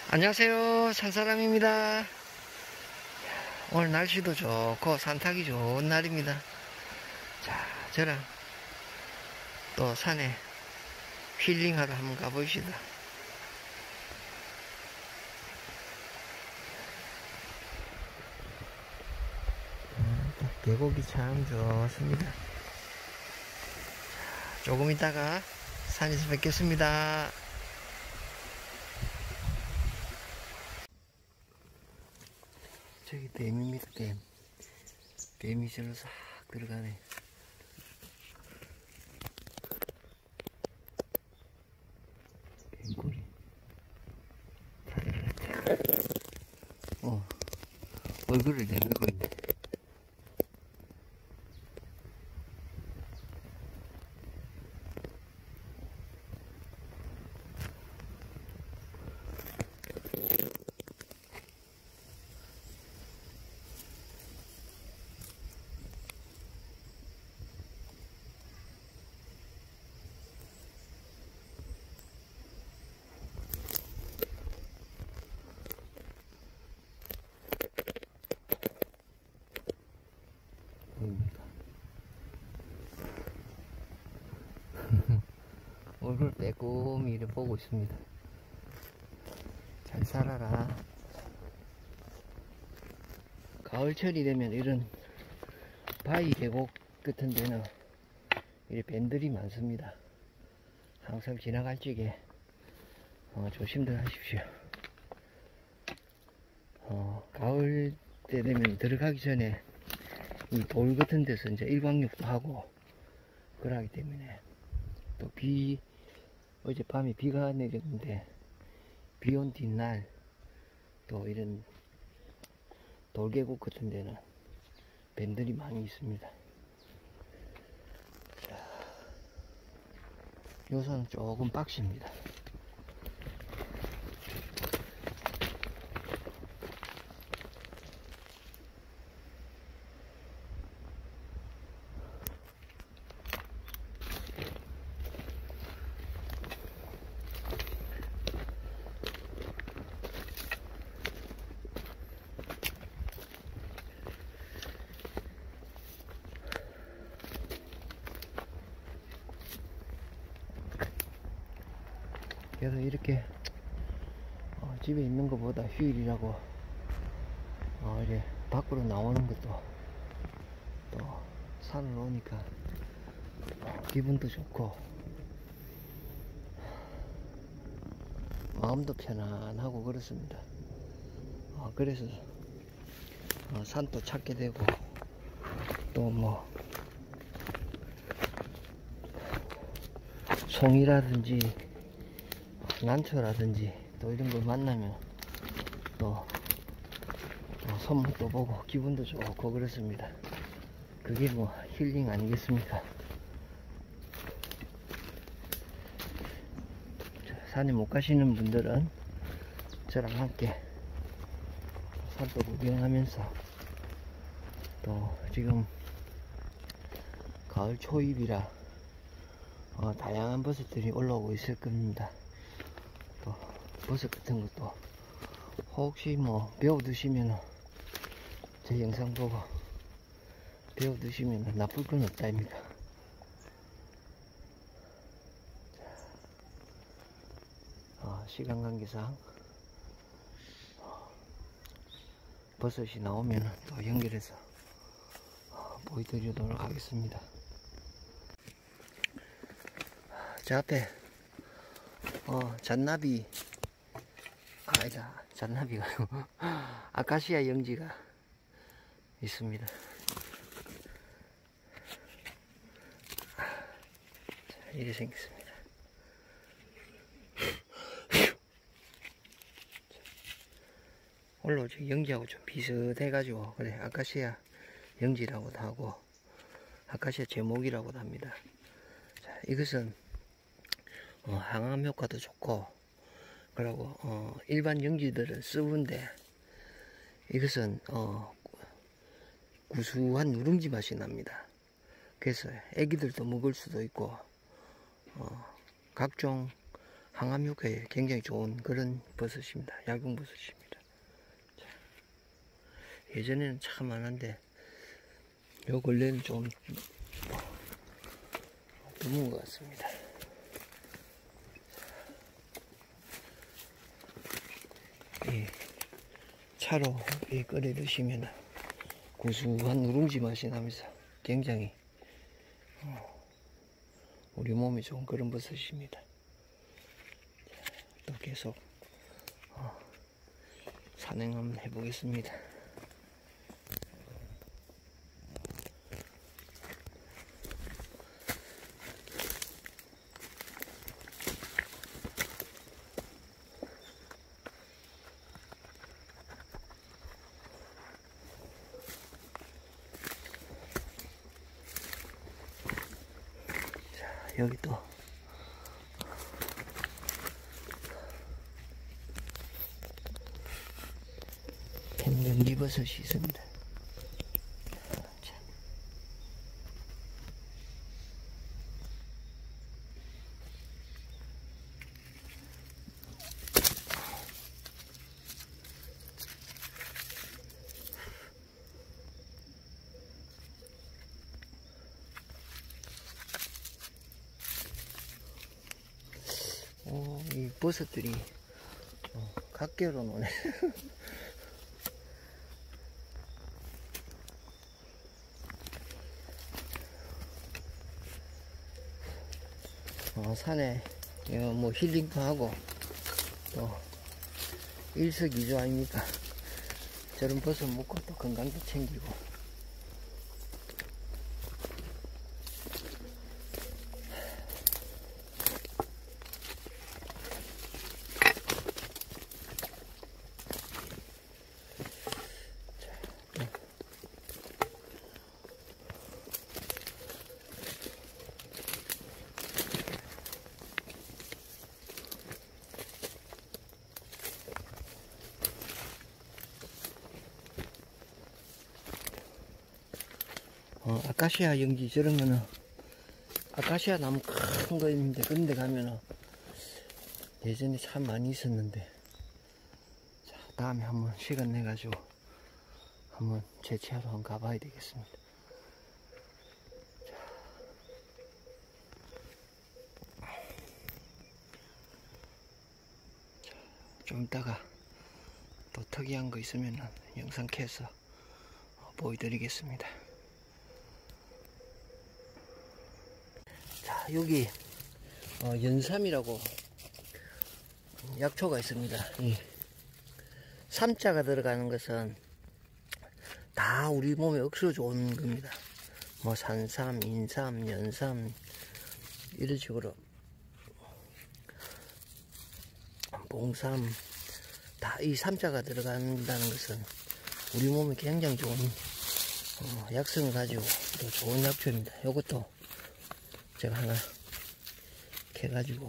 안녕하세요, 산사람입니다. 오늘 날씨도 좋고 산타기 좋은 날입니다. 자, 저랑 또 산에 힐링하러 한번 가보시다. 계곡이 참 좋습니다. 조금 있다가 산에서 뵙겠습니다. 저기 댐입니다. 댐이 절로 싹 들어가네. 뱀꼬리. 얼굴을 내밀고 있네. 얼굴 빼꼼히 이렇게 보고 있습니다. 잘 살아라. 가을철이 되면 이런 바위 계곡 같은 데는 이렇게 뱀들이 많습니다. 항상 지나갈 적에 조심들 하십시오. 가을 때 되면 들어가기 전에 이 돌 같은 데서 이제 일광욕도 하고 그러기 때문에, 또 어젯밤에 비가 내렸는데 비 온 뒷날 또 이런 돌계곡 같은 데는 뱀들이 많이 있습니다. 요새는 조금 빡십니다. 그래서 이렇게 집에 있는 것보다 휴일이라고 이제 밖으로 나오는 것도, 또 산을 오니까 기분도 좋고 마음도 편안하고 그렇습니다. 그래서 산도 찾게 되고, 또 뭐 송이라든지 난초라든지 또 이런 걸 만나면 또 선물도 보고 기분도 좋고 그렇습니다. 그게 뭐 힐링 아니겠습니까? 산에 못 가시는 분들은 저랑 함께 산도 구경하면서, 또 지금 가을 초입이라 다양한 버섯들이 올라오고 있을 겁니다. 또 버섯 같은 것도 혹시 뭐 배워 드시면, 제 영상 보고 배워 드시면 나쁠 건 없다 아닙니까? 시간 관계상 버섯이 나오면 또 연결해서 보여드리도록 하겠습니다. 저 앞에 잔나비, 아니다, 잔나비가 아카시아 영지가 있습니다. 자, 이렇게 생겼습니다. 올라오죠. 영지하고 좀 비슷해가지고, 그래, 아카시아 영지라고도 하고 아카시아 제목이라고도 합니다. 자, 이것은 항암 효과도 좋고, 그리고 일반 영지들은 씁은데, 이것은 구수한 누룽지 맛이 납니다. 그래서 애기들도 먹을 수도 있고, 각종 항암 효과에 굉장히 좋은 그런 버섯입니다. 약용버섯입니다. 자, 예전에는 참 많은데 요 근래는 좀 드문 것 같습니다. 이 차로 끓여 드시면 고소한 누룽지 맛이 나면서 굉장히 우리 몸에 좋은 그런 버섯입니다. 또 계속 산행 한번 해보겠습니다. 자, 여기 또 뱀견리버섯이 있습니다. 자. 이 버섯들이 각계로 노네. 산에 뭐 힐링도 하고 또 일석이조 아닙니까? 저런 버섯 먹고 또 건강도 챙기고. 아카시아 연기 저런 거는 아카시아 나무 큰 거 있는데 그런 데 가면은 예전에 참 많이 있었는데, 자, 다음에 한번 시간 내 가지고 한번 재채하러 한번 가봐야 되겠습니다. 자, 좀 이따가 또 특이한 거 있으면 영상 켜서 보여드리겠습니다. 자, 여기 연삼이라고 약초가 있습니다. 이 삼자가 들어가는 것은 다 우리 몸에 억수로 좋은 겁니다. 뭐 산삼, 인삼, 연삼 이런 식으로 봉삼 다 이 삼자가 들어간다는 것은 우리 몸에 굉장히 좋은 약성을 가지고 또 좋은 약초입니다. 요것도 제가 하나 캐가지고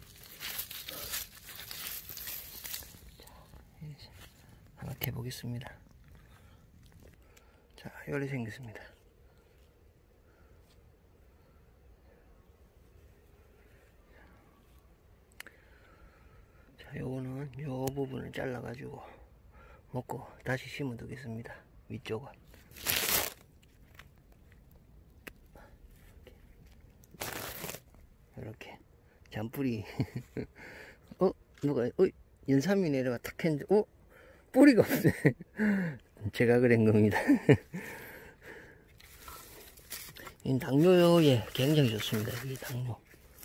하나 캐보겠습니다. 자, 이렇게 생겼습니다. 자, 요거는 요 부분을 잘라가지고 먹고 다시 심어 두겠습니다. 위쪽은. 이렇게 잔뿌리 누가 연삼이 내려가 탁 했는데 뿌리가 없네. 제가 그런 겁니다. 이 당뇨에 굉장히 좋습니다. 이 당뇨.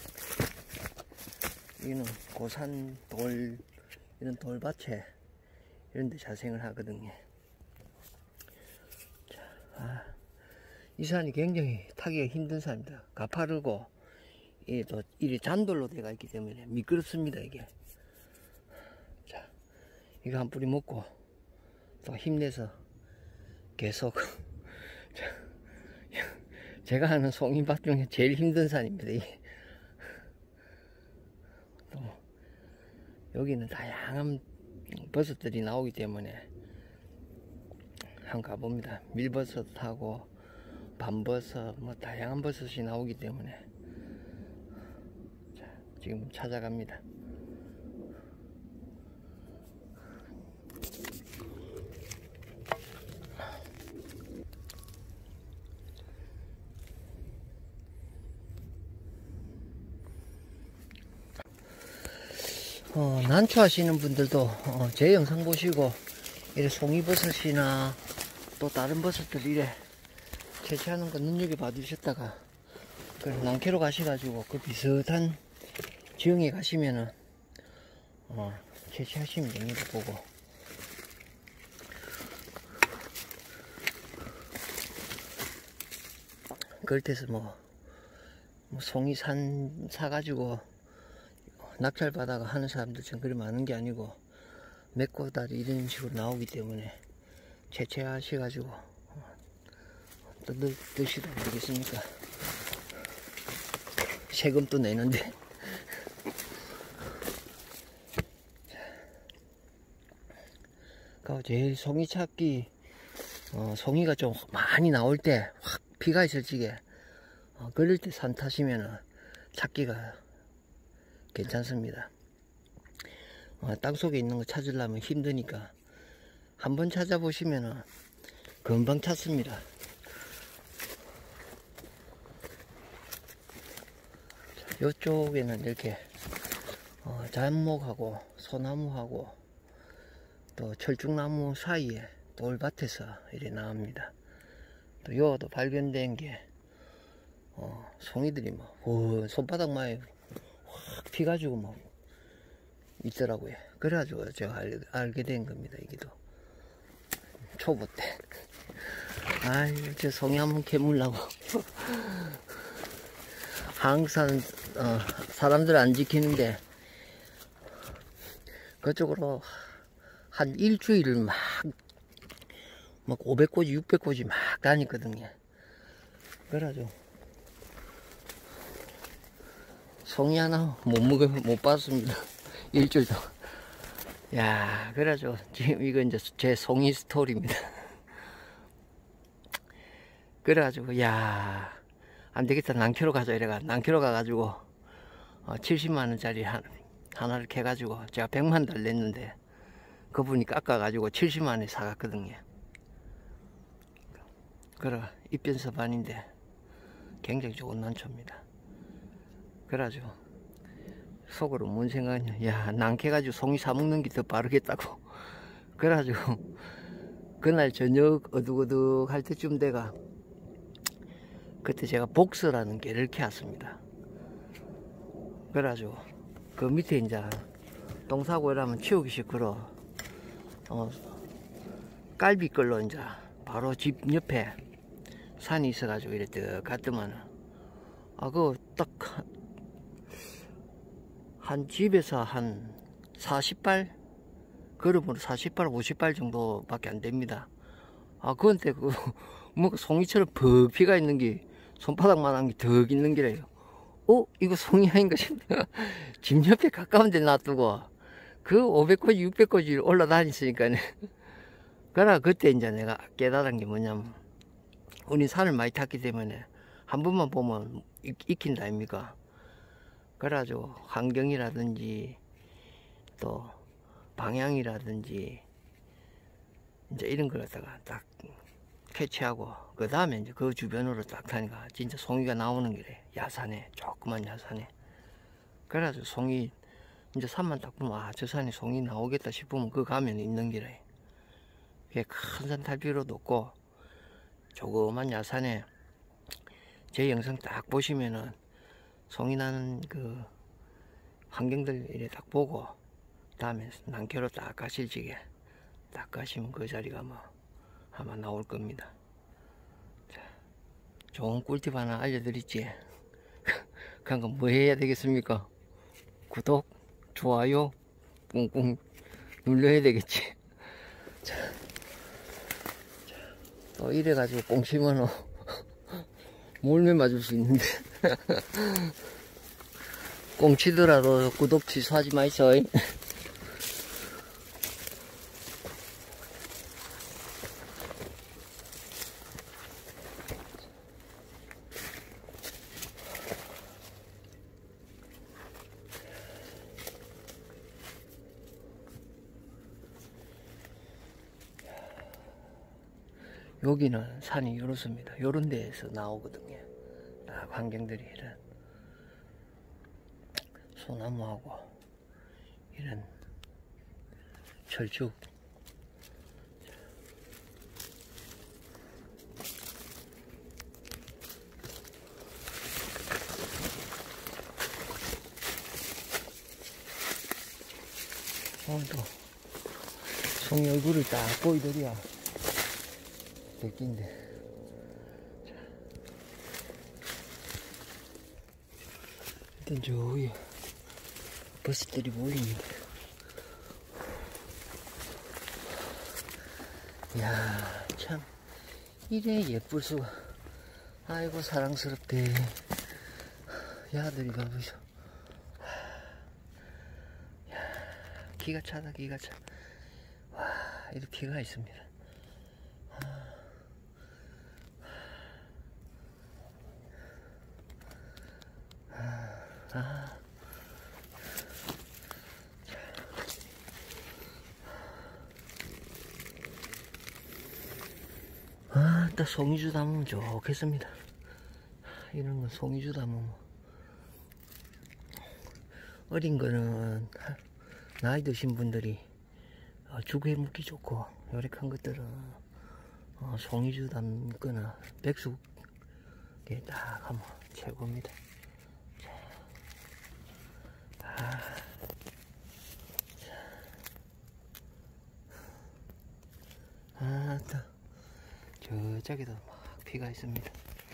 이는 고산 돌 이런 돌밭에 이런 데 자생을 하거든요. 자, 이 산이 굉장히 타기가 힘든 산입니다. 가파르고 또 이리 잔돌로 되어 있기 때문에 미끄럽습니다. 이게. 자, 이거 한 뿌리 먹고 또 힘내서 계속 제가 하는 송이밭 중에 제일 힘든 산입니다. 이게. 또 여기는 다양한 버섯들이 나오기 때문에 한번 가봅니다. 밀버섯하고 밤버섯 뭐 다양한 버섯이 나오기 때문에 지금 찾아갑니다. 난초하시는 분들도 제 영상 보시고 이래 송이버섯이나 또 다른 버섯들 이래 채취하는 거 눈여겨봐 주셨다가 그 난캐로 가셔가지고 그 비슷한 지형에 가시면은 채취하시면 됩니다. 보고 그렇대서 뭐 송이 사가지고 낙찰 받아가 하는 사람들 좀 그리 많은 게 아니고 맥고다리 이런 식으로 나오기 때문에 채취하셔가지고 드시도 되겠습니까? 세금도 내는데. 제일 송이 찾기, 송이가 좀 많이 나올 때 확 비가 있을 적에 그럴 때 산 타시면은 찾기가 괜찮습니다. 땅속에 있는 거 찾으려면 힘드니까 한번 찾아보시면은 금방 찾습니다. 이쪽에는 이렇게 잡목하고 소나무하고 또 철쭉나무 사이에 돌밭에서 이렇게 나옵니다. 또 요도 발견된 게 송이들이 손바닥만에 확 피가지고 뭐 있더라고요. 그래가지고 제가 알게 된 겁니다. 이게도 초보 때. 아이, 저 송이 한번 캐물라고. 항상 사람들 안 지키는데 그쪽으로 한 일주일을 막 500꼬지 600꼬지 막 다녔거든요. 그래가지고 송이 하나 못 봤습니다. 일주일 동안. 야, 그래가지고 지금 이거 이제 제 송이 스토리입니다. 그래가지고 야, 안되겠다, 난캐로 가자 이래가 난캐로 가가지고 70만원짜리 하나를 캐가지고 제가 100만 냈는데 그분이 깎아가지고 70만원에 사갔거든요. 그래 입변서반인데 굉장히 좋은 난초입니다. 그래가지고 속으로 뭔 생각이냐, 야, 난캐가지고 송이 사먹는 게 더 빠르겠다고. 그래가지고 그날 저녁 어둑어둑 할 때쯤 돼가 그때 제가 복서라는 개를 키웠습니다. 그래가지고 그 밑에 이제 똥 싸고 이러면 치우기 싫고로 깔비걸로 이제 바로 집 옆에 산이 있어가지고 이랬더 갔더만 그거 딱 한 집에서 한 40발 걸음으로 40발 50발 정도밖에 안 됩니다. 그건데 뭐 송이처럼 버피가 있는 게 손바닥만한 게 더 있는 게래요. 이거 송이 아닌가 싶네. 집 옆에 가까운 데 놔두고 그 500꼬지 600꼬지 올라다녔으니까 그러나 그때 이제 내가 깨달은 게 뭐냐면 우리 산을 많이 탔기 때문에 한 번만 보면 익힌다 아닙니까? 그래가지고 환경이라든지 또 방향이라든지 이제 이런 걸 갖다가 딱 캐치하고 그 다음에 이제 그 주변으로 딱 타니까 진짜 송이가 나오는 길에 야산에 조그만 야산에. 그래가지고 송이 이제 산만 딱 보면 저 산에 송이 나오겠다 싶으면 그 가면 있는 길에 큰 산 탈 필요도 없고 조그만 야산에 제 영상 딱 보시면은 송이 나는 그 환경들 이래 딱 보고 다음에 난캐로 딱 가실 적에 딱 가시면 그 자리가 뭐 아마 나올 겁니다. 자, 좋은 꿀팁 하나 알려드리지. 그러니까 뭐 해야 되겠습니까? 구독, 좋아요 꾹꾹 눌러야 되겠지. 자, 또 이래가지고 꽁 치면은 몰매 맞을 수 있는데. 꽁 치더라도 구독 취소하지 마이소. 여기는 산이 이렇습니다. 요런 데에서 나오거든요. 딱 환경들이 이런 소나무하고 이런 철쭉. 또 송이 얼굴을 딱 보이더리야. 백기인데. 일단 저 위에 버섯들이 보입니다. 이야, 참 이래 예쁠 수가. 아이고 사랑스럽대. 야들이 가보셔. 기가 차다, 기가 차. 와, 이렇게 기가 있습니다. 딱 송이주 담으면 좋겠습니다. 이런 건 송이주 담으면. 어린 거는 나이 드신 분들이 죽에 묻기 좋고, 요래 큰 것들은 송이주 담거나 백숙에 딱 하면 최고입니다. 또 저쪽에도 막 피가 있습니다.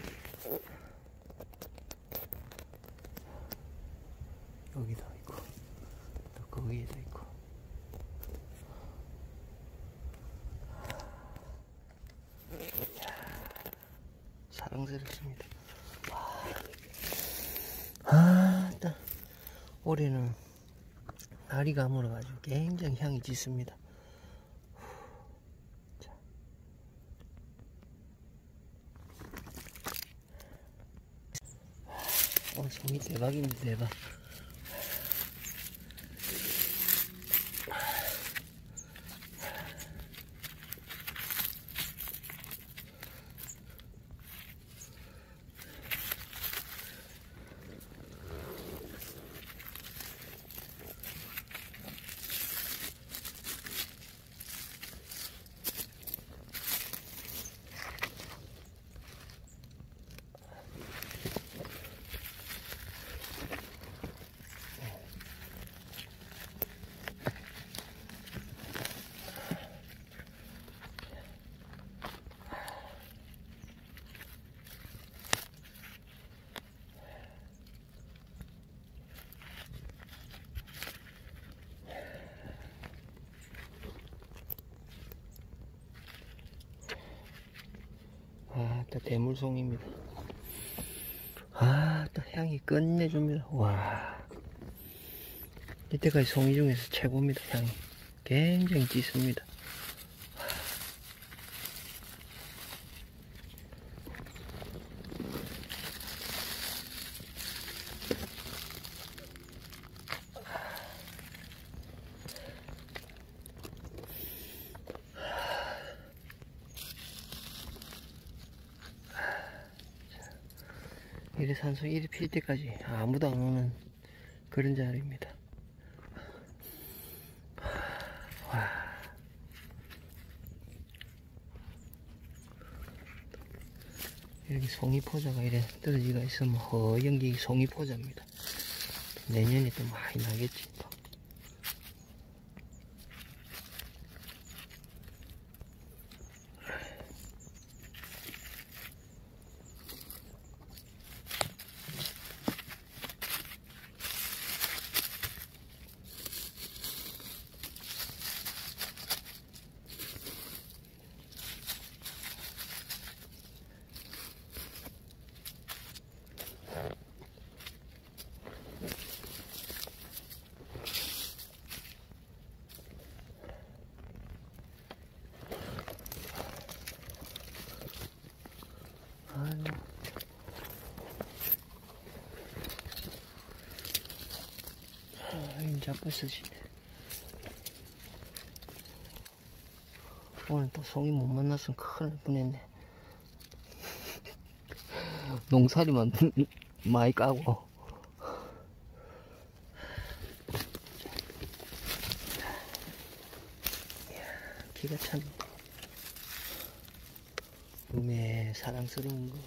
여기도 있고 또 거기에도 있고. 사랑스럽습니다. 딱 올해는 날이 가물어가지고 굉장히 향이 짙습니다. 송이 대박입니다, 대박. 또 대물송입니다. 또 향이 끝내줍니다. 와, 이때까지 송이 중에서 최고입니다. 향이 굉장히 짙습니다. 이래 산소 이리 필 때까지 아무도 안 오는 그런 자리입니다. 와. 이렇게 송이포자가 이래 떨어지가 있으면 허연기 송이포자입니다. 내년에 또 많이 나겠지. 또. 잡고 쓰시네. 오늘 또 송이 못 만났으면 큰일 날 뻔했네. 농사리만 많이 까고. 키가 참 몸에 사랑스러운 거.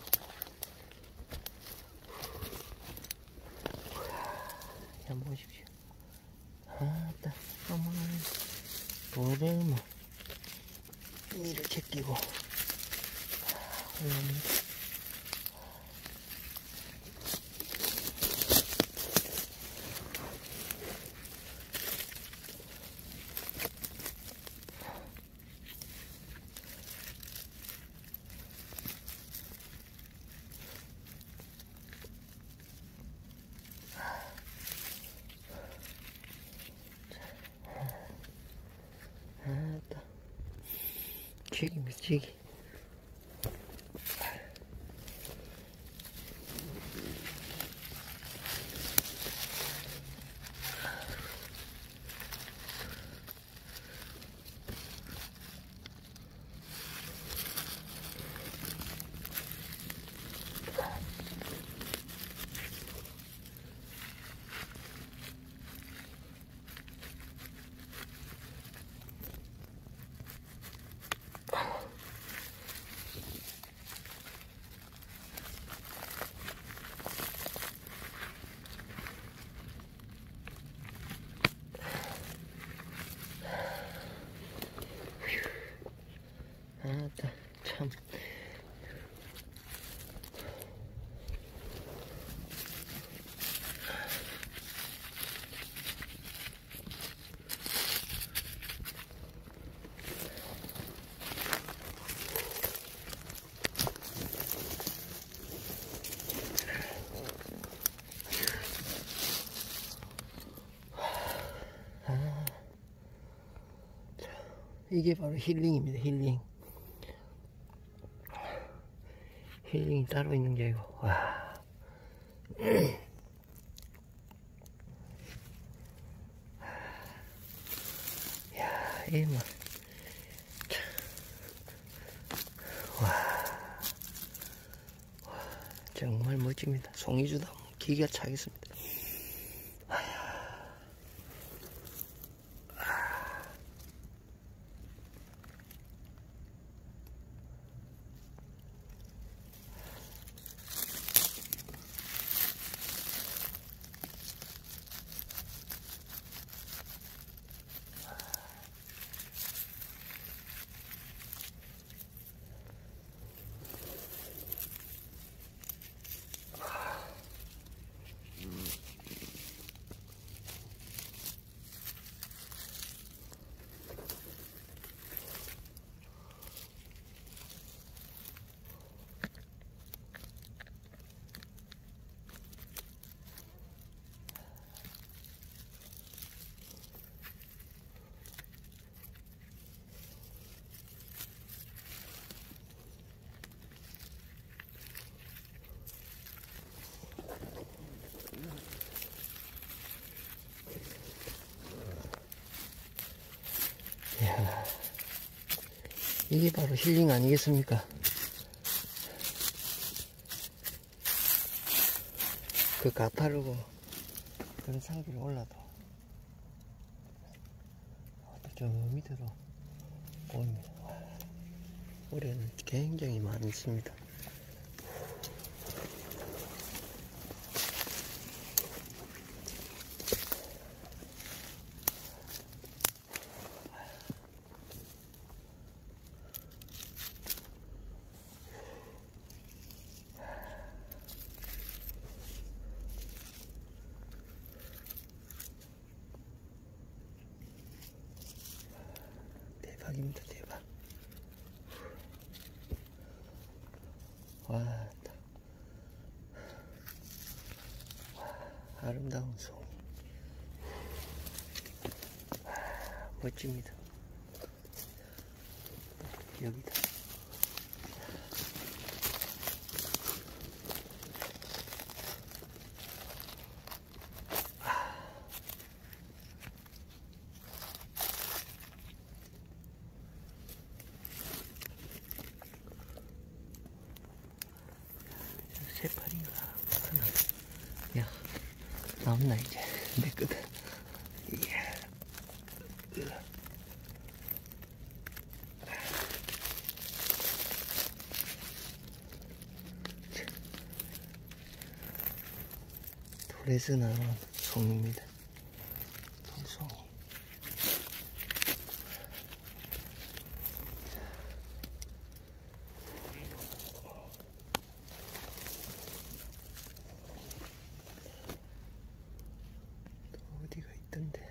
한번 보십시오. 아따, 어머, 돌을 뭐 이렇게 끼고 올라옵니다. 아따, 쥐기입니다, 쥐기. 아따, 참. 이게 바로 힐링입니다, 힐링. 힐링이 따로 있는 게 아니고, 와. 야, 이 뭐. 와. 정말 멋집니다. 송이주다 기가 차겠습니다. 이야, 이게 바로 힐링 아니겠습니까? 그 가파르고 그런 산길을 올라도 저 밑으로 보입니다. 올해는 굉장히 많습니다. 대박입니다, 대박. 와, 아름다운 송이. 멋집니다. 여기다. 새파리가 하나. 야, 나온나 이제 내 끝은. 이야. 물에서 나온 송입니다. 돌송이. 또 어디가 있던데.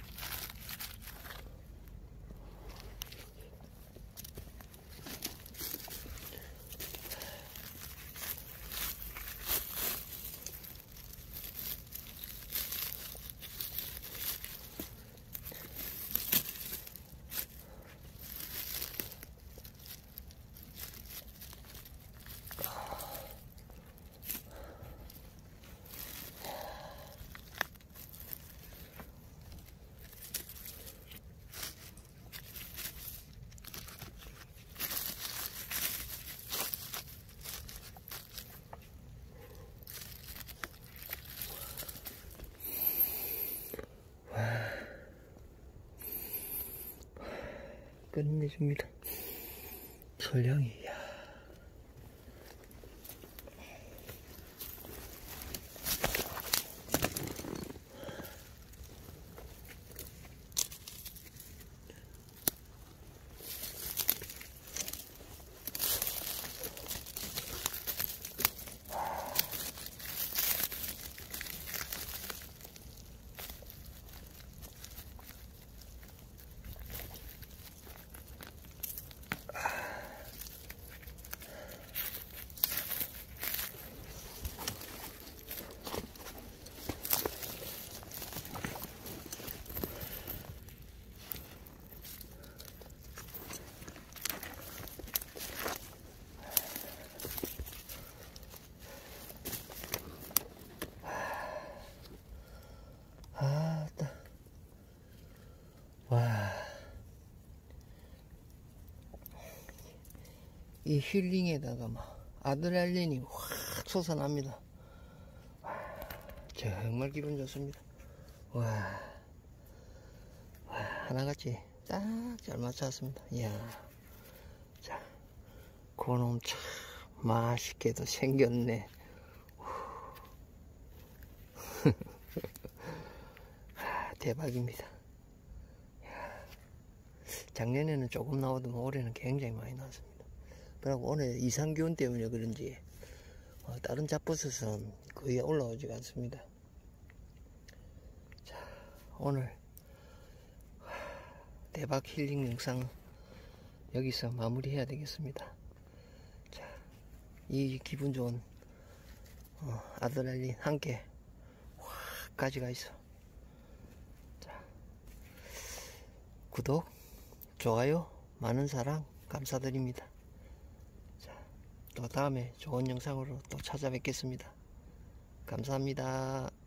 끝내줍니다. 철량이. 와, 이 힐링에다가 막 아드레날린이 확 솟아납니다. 와, 정말 기분 좋습니다. 와, 하나같이 딱 잘 맞췄습니다. 이야, 자, 그놈 참 맛있게도 생겼네. 대박입니다. 작년에는 조금 나오더니 올해는 굉장히 많이 나왔습니다. 그리고 오늘 이상기온 때문에 그런지 다른 잡버섯은 거의 올라오지가 않습니다. 자, 오늘 대박 힐링 영상 여기서 마무리해야 되겠습니다. 자, 이 기분 좋은 아드레날린 함께 확 가지가 있어. 자, 구독, 좋아요, 많은 사랑 감사드립니다. 자, 또 다음에 좋은 영상으로 또 찾아뵙겠습니다. 감사합니다.